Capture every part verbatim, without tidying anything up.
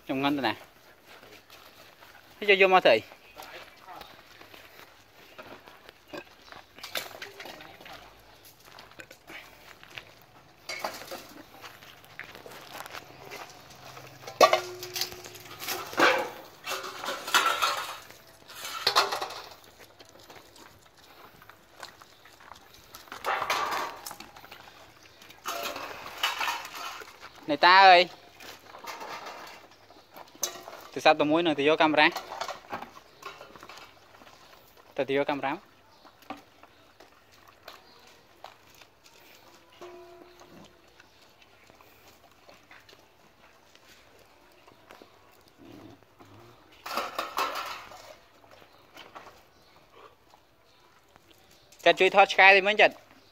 trong ngân nè thấy cho vô mà thầy này ta ơi từ sao tôi muốn nữa thì vô camera tôi thì vô camera chặt chui thoát sky thì mới chặt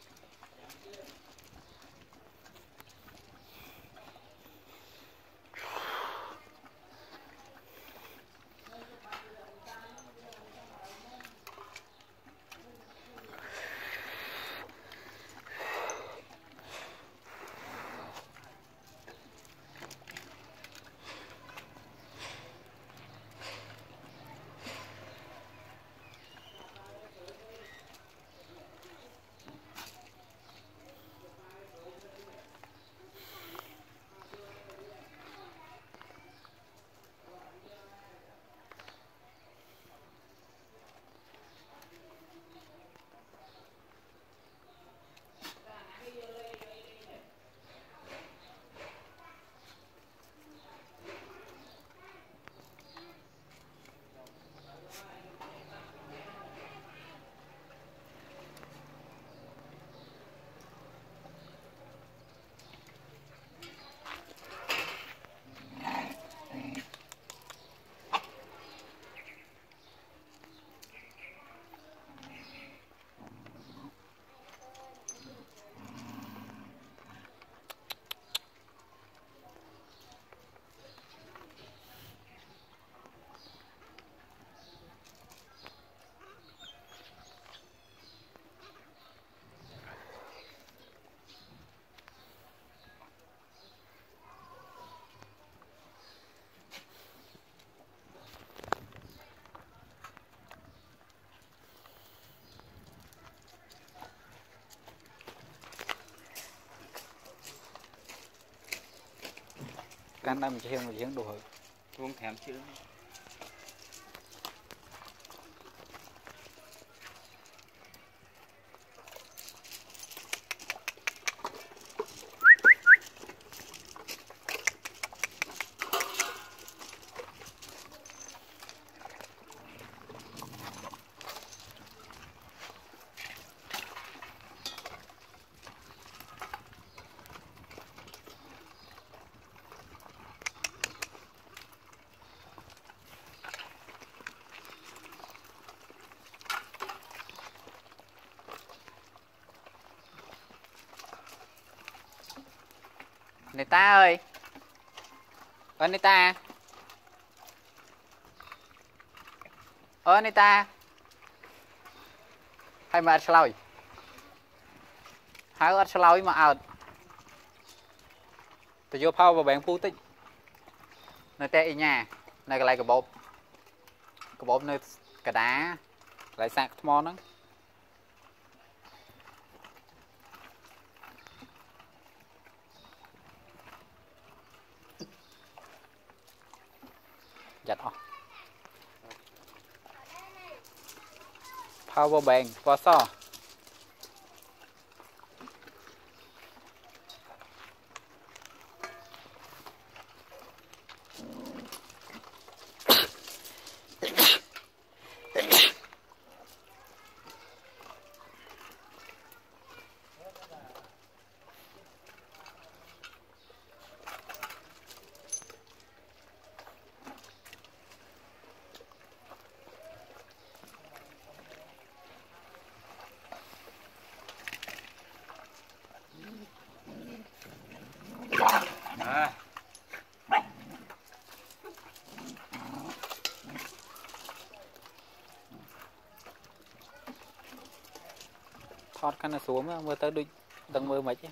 can đây mình chỉ một giếng đủ rồi không thèm chứ này ta ơi ơ này ta ơ này ta hay mà sloi hai ớt sloi mà ớt tôi vô phao vào bèn phu tích nơi té ở nhà này cái lại cái bột cái bột nơi cái đá lại sạc món đó giặt ọ power bank và so thoát cái nó xuống mới tới đuôi tầng mưa mấy chứ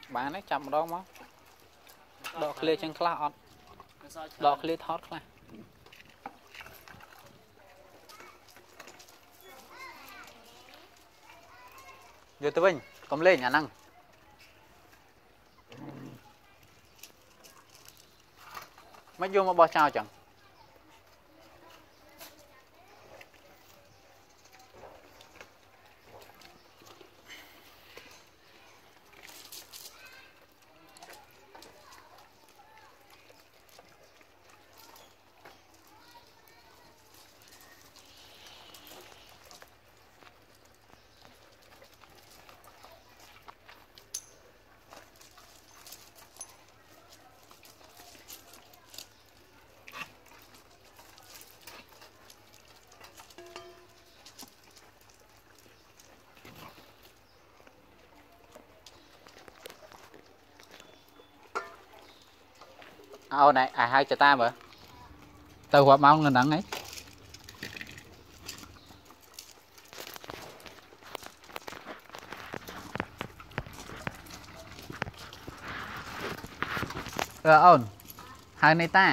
bán đấy chậm đó mà đọ clear chân class on đọ clear hot class vô tới bình cầm lên nhà năng mấy vô mà bỏ chào chẳng ô này à hai cho ta mà tao qua máu lên đẳng ấy ờ ôn hai này ta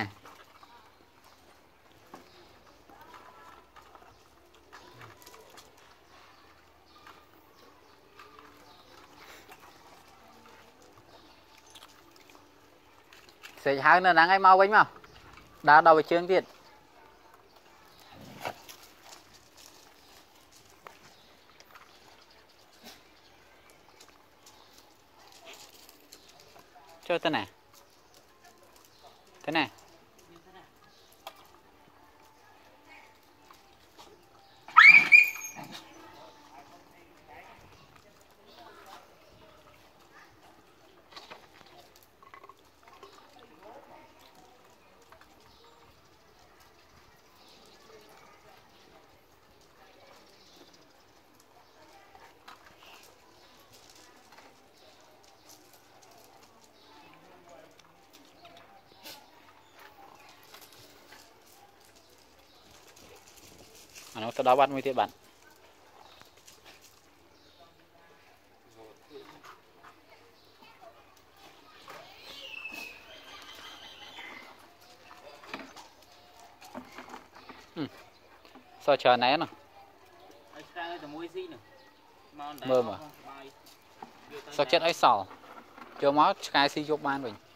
sẽ hai nó nắng ấy mau bánh mà đã đầu chương tiết cho thế này thế này nó sau đó bắt mới tiếp bạn ừ. sao chờ né nào mơ mà sao chết ấy sầu cho máu cái si chụp ban rồi